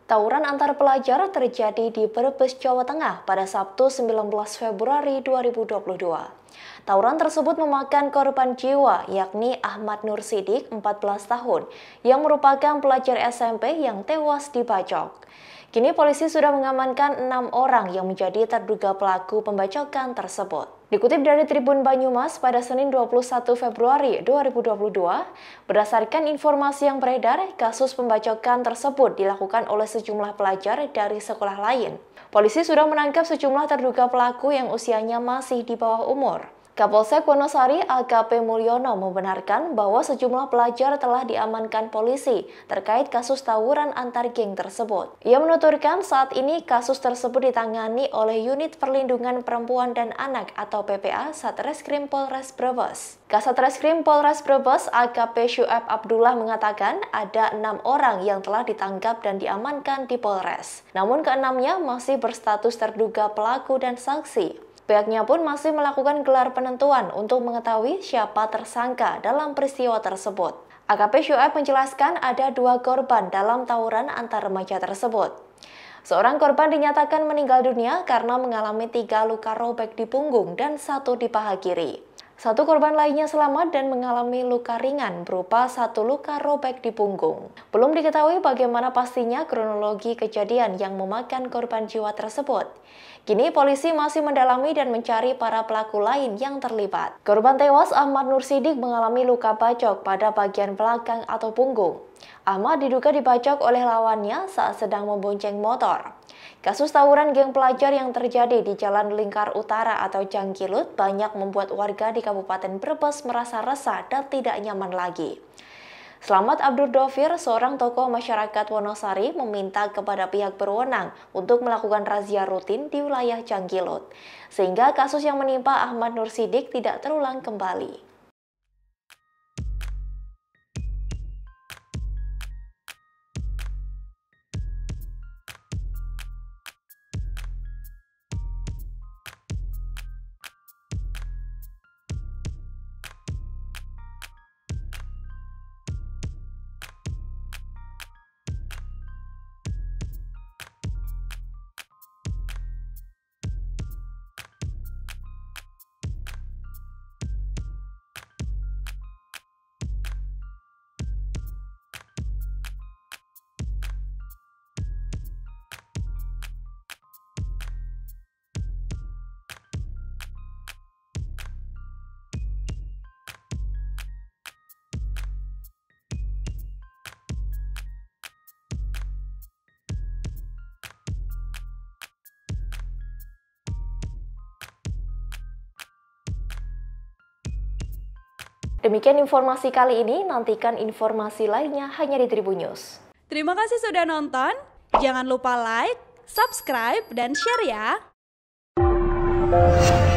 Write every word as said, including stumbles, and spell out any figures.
Tawuran antar pelajar terjadi di Brebes, Jawa Tengah pada Sabtu sembilan belas Februari dua ribu dua puluh dua. Tawuran tersebut memakan korban jiwa, yakni Ahmad Nur Sidik, empat belas tahun, yang merupakan pelajar S M P yang tewas dibacok. Kini polisi sudah mengamankan enam orang yang menjadi terduga pelaku pembacokan tersebut. Dikutip dari Tribun Banyumas pada Senin dua puluh satu Februari dua ribu dua puluh dua, berdasarkan informasi yang beredar, kasus pembacokan tersebut dilakukan oleh sejumlah pelajar dari sekolah lain. Polisi sudah menangkap sejumlah terduga pelaku yang usianya masih di bawah umur. Kapolsek Wonosari A K P Mulyono membenarkan bahwa sejumlah pelajar telah diamankan polisi terkait kasus tawuran antar geng tersebut. Ia menuturkan saat ini kasus tersebut ditangani oleh Unit Perlindungan Perempuan dan Anak atau P P A Satreskrim Polres Brebes. Kasatreskrim Polres Brebes A K P Syuaib Abdullah mengatakan ada enam orang yang telah ditangkap dan diamankan di Polres. Namun keenamnya masih berstatus terduga pelaku dan saksi. Pihaknya pun masih melakukan gelar penentuan untuk mengetahui siapa tersangka dalam peristiwa tersebut. A K P Syuaib menjelaskan ada dua korban dalam tawuran antar remaja tersebut. Seorang korban dinyatakan meninggal dunia karena mengalami tiga luka robek di punggung dan satu di paha kiri. Satu korban lainnya selamat dan mengalami luka ringan berupa satu luka robek di punggung. Belum diketahui bagaimana pastinya kronologi kejadian yang memakan korban jiwa tersebut. Kini polisi masih mendalami dan mencari para pelaku lain yang terlibat. Korban tewas Ahmad Nur Sidik mengalami luka bacok pada bagian belakang atau punggung. Ahmad diduga dibacok oleh lawannya saat sedang membonceng motor. Kasus tawuran geng pelajar yang terjadi di Jalan Lingkar Utara atau Jangkilut banyak membuat warga di Kabupaten Brebes merasa resah dan tidak nyaman lagi. Selamat Abdur Dovir, seorang tokoh masyarakat Wonosari, meminta kepada pihak berwenang untuk melakukan razia rutin di wilayah Jangkilut, sehingga kasus yang menimpa Ahmad Nur Sidik tidak terulang kembali. Demikian informasi kali ini, nantikan informasi lainnya hanya di Tribun News. Terima kasih sudah nonton, jangan lupa like, subscribe, dan share ya!